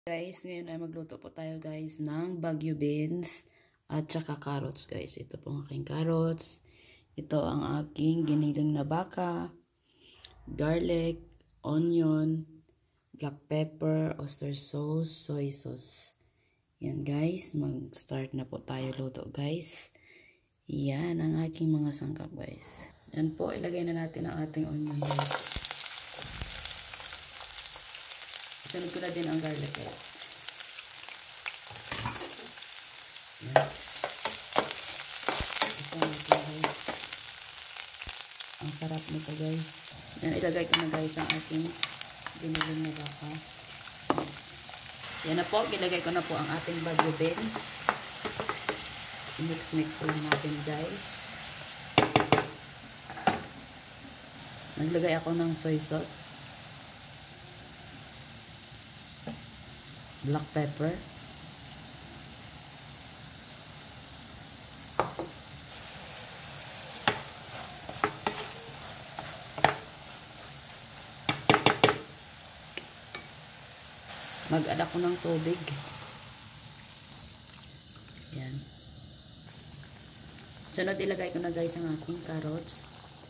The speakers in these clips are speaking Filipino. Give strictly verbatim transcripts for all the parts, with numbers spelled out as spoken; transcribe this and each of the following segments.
Guys, ngayon ay magluto po tayo guys ng Baguio beans at saka carrots guys. Ito po ang aking carrots. Ito ang aking giniling na baka, garlic, onion, black pepper, oyster sauce, soy sauce. Yan guys, mag-start na po tayo luto guys. Yan ang aking mga sangkap guys. Yan po, ilagay na natin ang ating onion guys. Sunod ko na din ang garlic guys. Yan. Ito natin guys. Ang sarap nito guys. Yan, ilagay ko na guys ang ating giniling na baka. Yan na po, ilagay ko na po ang ating Baguio beans. Mix-mix lang natin guys. Naglagay ako ng soy sauce, black pepper, mag-add ako ng tubig. Yan. Sunod, ilagay ko na guys ang ating carrots.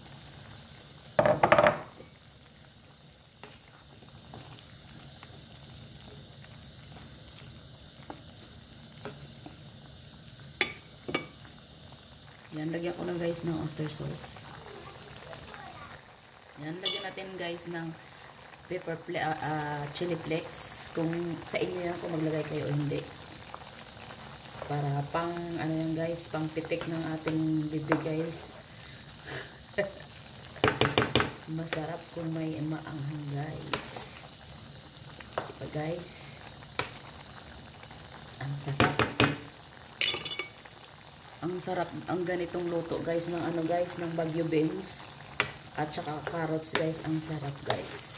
Yan, lagyan ko na guys ng oyster sauce. Yan, lagyan natin guys ng pepper uh, uh, chili flakes. Kung sa inyo yan, kung maglagay kayo o hindi. Para pang, ano yan guys, pang pitik ng ating bibig guys. Masarap kung may maanghang guys. Diba guys? Ang sarap. Ang sarap, ang ganitong luto guys ng ano guys, ng Baguio beans at saka carrots guys, ang sarap guys.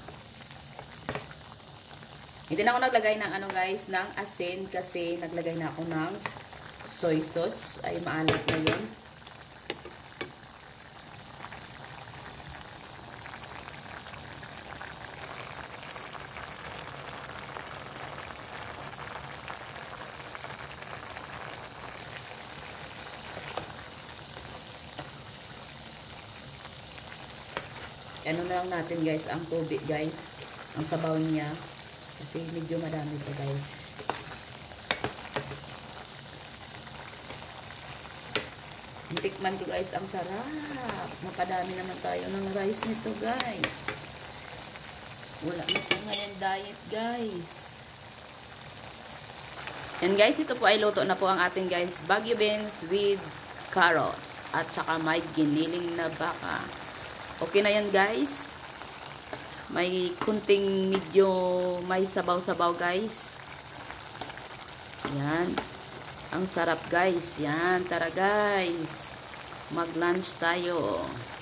Hindi na ako naglagay ng ano guys, ng asin kasi naglagay na ako ng soy sauce. Ay maalat na yun. Ano na lang natin guys, ang tubig guys, ang sabaw niya. Kasi medyo madami pa guys. Tikman ko guys, ang sarap. Napadami naman tayo ng rice nito guys. Wala na sa ngayon diet guys. Yan guys, ito po ay luto na po ang ating guys Baguio beans with carrots at saka may giniling na baka. Okay na yan guys. May kunting medyo may sabaw-sabaw guys. Yan. Ang sarap guys. Yan. Tara guys. Mag-lunch tayo.